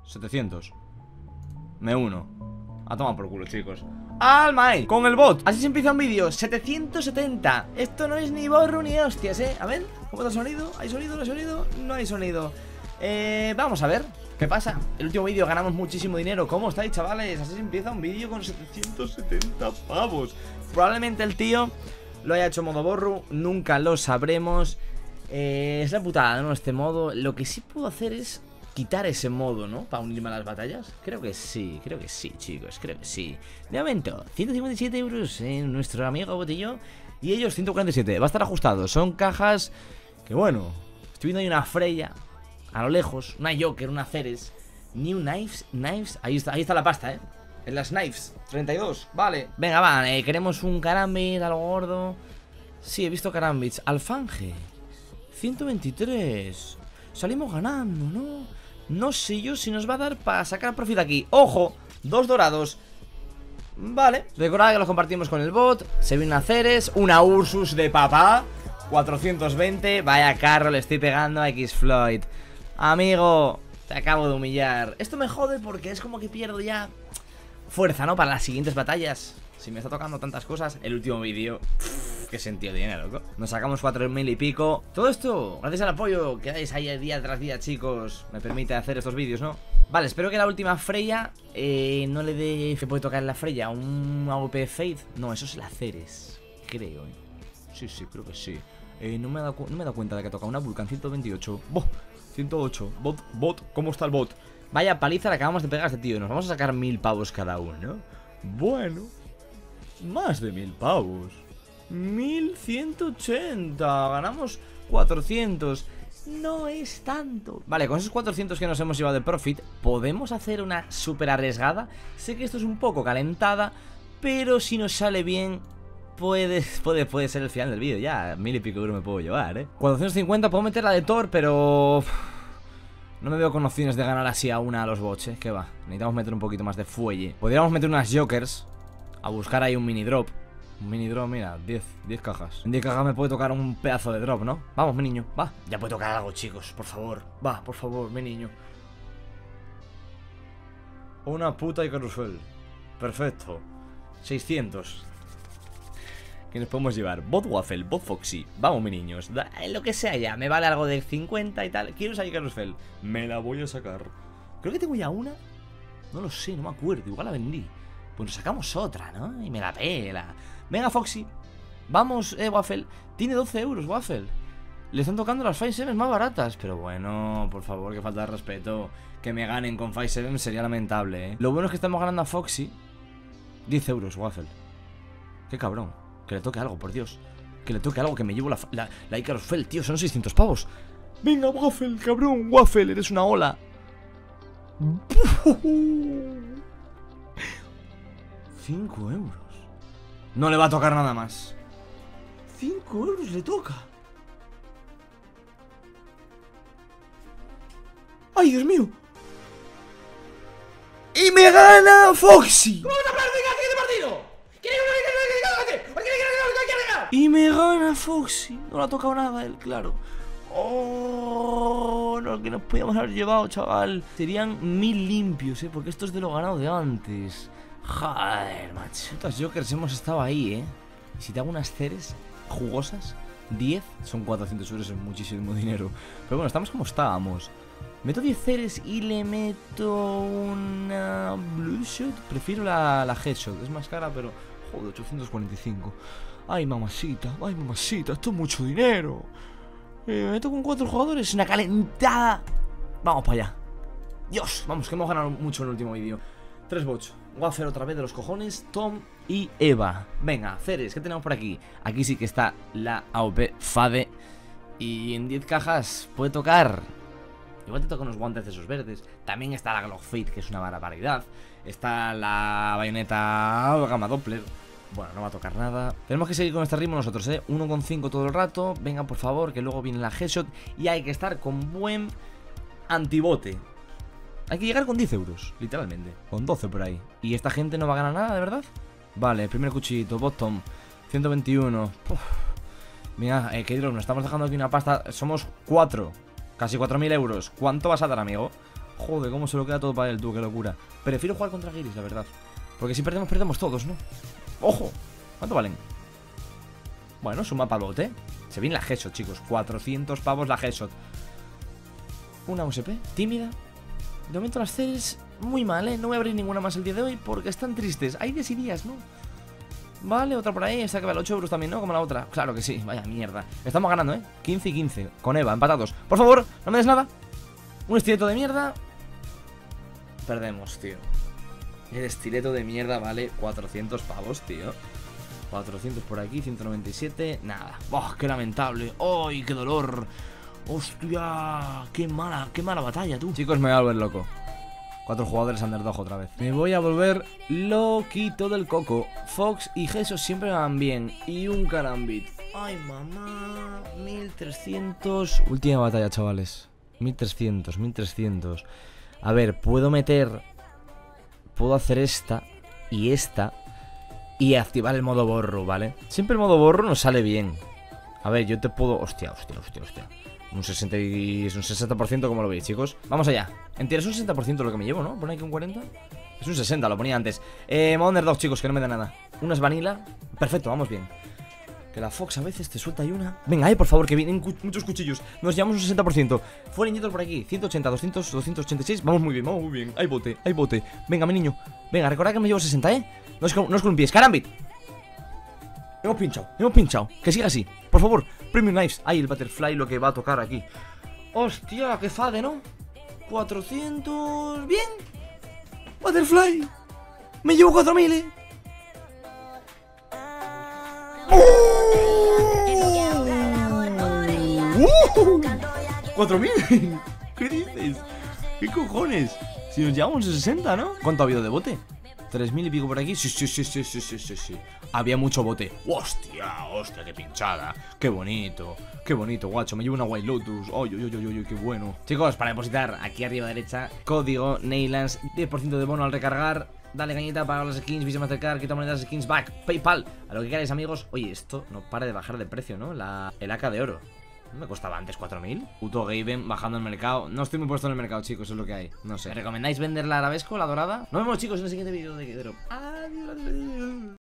700. Me uno. A tomar por culo, chicos. ¡Alma! Con el bot. Así se empieza un vídeo. 770. Esto no es ni borro ni hostias, A ver, ¿cómo está el sonido? ¿Hay sonido? ¿No hay sonido? No hay sonido. Vamos a ver qué pasa. El último vídeo ganamos muchísimo dinero. ¿Cómo estáis, chavales? Así se empieza un vídeo con 770 pavos. Probablemente el tío lo haya hecho modo borro. Nunca lo sabremos. Es la putada, ¿no? Este modo. Lo que sí puedo hacer es quitar ese modo, ¿no? Para unirme a las batallas. Creo que sí, chicos. Creo que sí. De momento, 157 euros en nuestro amigo Botillo. Y ellos 147. Va a estar ajustado. Son cajas que, bueno, estoy viendo ahí una Freya a lo lejos, una Joker, una Ceres, New Knives, ahí está la pasta, en las Knives, 32, vale. Venga, va, queremos un Karambit, algo gordo. Sí, he visto Karambits. Alfanje, 123. Salimos ganando, ¿no? No sé yo si nos va a dar para sacar profit aquí. ¡Ojo! 2 dorados. Vale, recordad que los compartimos con el bot. Se viene una Ceres, una Ursus de papá, 420. Vaya carro, le estoy pegando a X-Floyd. Amigo, te acabo de humillar. Esto me jode porque es como que pierdo ya fuerza, ¿no? Para las siguientes batallas. Si me está tocando tantas cosas. El último vídeo, qué sentido tiene, loco. Nos sacamos 4.000 y pico. Todo esto, gracias al apoyo que dais ahí día tras día, chicos, me permite hacer estos vídeos, ¿no? Vale, espero que la última Freya no le dé... ¿Se puede tocar en la Freya? ¿Un AWP Fade? No, eso es la Ceres, creo, Sí, creo que sí. No me he dado cuenta de que toca una Vulcan 128. ¡Boh! 108. Bot, ¿cómo está el bot? Vaya paliza le acabamos de pegar a este tío. Nos vamos a sacar 1000 pavos cada uno, ¿no? Bueno, más de 1000 pavos. 1180. Ganamos 400. No es tanto. Vale, con esos 400 que nos hemos llevado de profit, podemos hacer una súper arriesgada. Sé que esto es un poco calentada, pero si nos sale bien, puede ser el final del vídeo. Ya, 1000 y pico euros me puedo llevar, 450, puedo meter la de Thor, pero no me veo con opciones de ganar así a una a los bots, ¿Qué va? Necesitamos meter un poquito más de fuelle. Podríamos meter unas Jokers a buscar ahí un mini drop. Un mini drop, mira, 10 cajas. En 10 cajas me puede tocar un pedazo de drop, ¿no? Vamos, mi niño, va. Ya puede tocar algo, chicos, por favor. Va, por favor, mi niño. Una puta y carrusel. Perfecto. 600. Que nos podemos llevar. Bot Waffle, Bot Foxy. Vamos, mis niños. Lo que sea ya. Me vale algo de 50 y tal. Quiero sacar Carusel. Me la voy a sacar. Creo que tengo ya una. No lo sé, no me acuerdo. Igual la vendí. Pues nos sacamos otra, ¿no? Y me la pela. Venga, Foxy. Vamos, Waffle. Tiene 12 euros, Waffle. Le están tocando las 5-7 más baratas. Pero bueno, por favor, que falta de respeto. Que me ganen con 5-7 sería lamentable, Lo bueno es que estamos ganando a Foxy 10 euros, Waffle. Qué cabrón. Que le toque algo, por Dios. Que le toque algo, que me llevo la Icarus Fell, tío. Son 600 pavos. Venga, Waffle, cabrón. Waffle, eres una ola. 5 euros. No le va a tocar nada más. 5 euros le toca. ¡Ay, Dios mío! ¡Y me gana Foxy! ¿Cómo te parece que de partido? Y me gana Foxy. No le ha tocado nada a él, claro. Oh, no, que nos podíamos haber llevado, chaval. Serían 1000 limpios, porque esto es de lo ganado de antes. Joder, macho. Putas Jokers hemos estado ahí, Y si te hago unas Ceres jugosas, 10, son 400 euros, es muchísimo dinero. Pero bueno, estamos como estábamos. Meto 10 Ceres y le meto una Bloodshot. Prefiero la Headshot, es más cara, pero joder, 845. Ay, mamacita, esto es mucho dinero. Me meto con 4 jugadores, una calentada. Vamos para allá. Dios, vamos, que hemos ganado mucho en el último vídeo. 3 bots, Waffle otra vez de los cojones, Tom y Eva. Venga, Ceres, ¿qué tenemos por aquí? Aquí sí que está la AWP Fade. Y en 10 cajas puede tocar. Igual te toca unos guantes de esos verdes. También está la Glock Fade, que es una barbaridad. Está la bayoneta Gamma Doppler. Bueno, no va a tocar nada. Tenemos que seguir con este ritmo nosotros, 1,5 todo el rato. Venga, por favor, que luego viene la headshot. Y hay que estar con buen antibote. Hay que llegar con 10 euros, literalmente. Con 12 por ahí. ¿Y esta gente no va a ganar nada, de verdad? Vale, primer cuchillito, bottom 121. Mira, que nos estamos dejando aquí una pasta. Somos 4, casi 4000 euros. ¿Cuánto vas a dar, amigo? Joder, cómo se lo queda todo para él, tú, qué locura. Prefiero jugar contra Giris, la verdad. Porque si perdemos, perdemos todos, ¿no? ¡Ojo! ¿Cuánto valen? Bueno, suma para el bote. Se viene la Headshot, chicos. 400 pavos la Headshot. Una USP, tímida. De momento las Ceres, muy mal, ¿eh? No voy a abrir ninguna más el día de hoy porque están tristes. Hay días y días, ¿no? Vale, otra por ahí. Esta que vale 8 euros también, ¿no? Como la otra. Claro que sí, vaya mierda. Estamos ganando, ¿eh? 15 y 15. Con Eva, empatados. Por favor, no me des nada. Un estileto de mierda. Perdemos, tío. El estileto de mierda vale 400 pavos, tío. 400 por aquí, 197. Nada. ¡Oh, qué lamentable! ¡Ay, qué dolor! ¡Hostia! ¡Qué mala batalla, tú! Chicos, me voy a volver loco. 4 jugadores underdog otra vez. Me voy a volver loquito del coco. Fox y Jesús siempre van bien. Y un Karambit. ¡Ay, mamá! 1300. Última batalla, chavales. 1300, 1300. A ver, puedo meter... Puedo hacer esta y esta y activar el modo borro, ¿vale? Siempre el modo borro nos sale bien. A ver, yo te puedo... Hostia. Un 60 y... Es un 60%, como lo veis, chicos. Vamos allá. Entiendo, es un 60% lo que me llevo, ¿no? Pone aquí un 40. Es un 60, lo ponía antes. Modo underdog, chicos, que no me da nada. Unas vanilla. Perfecto, vamos bien. Que la Fox a veces te suelta y una... Venga, por favor, que vienen muchos cuchillos. Nos llevamos un 60%. Fuera inyector por aquí. 180, 200, 286. Vamos muy bien, vamos muy bien. Hay bote. Venga, mi niño. Venga, recordad que me llevo 60, ¿eh? No es con un pie, es Karambit. Hemos pinchado. Que siga así. Por favor, Premium Knives. Ay, el Butterfly lo que va a tocar aquí. Hostia, qué fade, ¿no? 400... Bien. Butterfly. Me llevo 4000, ¿eh? 4000. ¿Qué dices? ¿Qué cojones? Si nos llevamos a 60, ¿no? ¿Cuánto ha habido de bote? 3000 y pico por aquí. Sí. Había mucho bote. Hostia, qué pinchada. Qué bonito, guacho. Me llevo una White Lotus. Ay, qué bueno. Chicos, para depositar aquí arriba a derecha, código Neylands, 10% de bono al recargar. Dale cañita para las skins, Visa Mastercard, quita monedas, skins back, PayPal. A lo que queráis, amigos. Oye, esto no para de bajar de precio, ¿no? El AK de oro. ¿No me costaba antes 4000? Puto Gaben bajando el mercado. No estoy muy puesto en el mercado, chicos, es lo que hay. No sé. ¿Me recomendáis vender la arabesco, la dorada? Nos vemos, chicos, en el siguiente vídeo de Drop. Adiós.